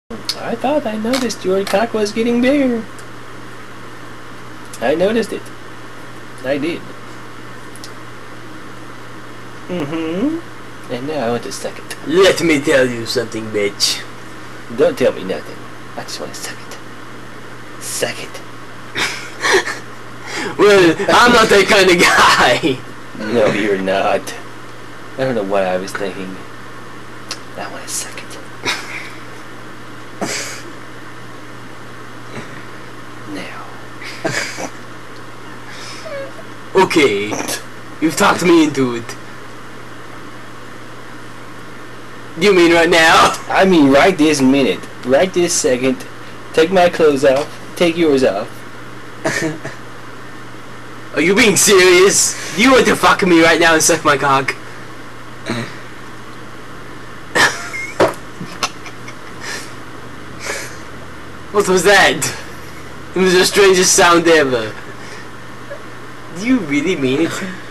I thought I noticed your cock was getting bigger. I noticed it. I did. And now I want to suck it. Let me tell you something, bitch. Don't tell me nothing. I just want to suck it. Suck it. Well, I'm not that kind of guy. No, you're not. I don't know what I was thinking. I want to suck it. Now. Okay, you've talked me into it. You mean right now? I mean right this minute. Right this second. Take my clothes off. Take yours off. Are you being serious? You want to fuck me right now and suck my cock? What was that? It was the strangest sound ever. Do you really mean it?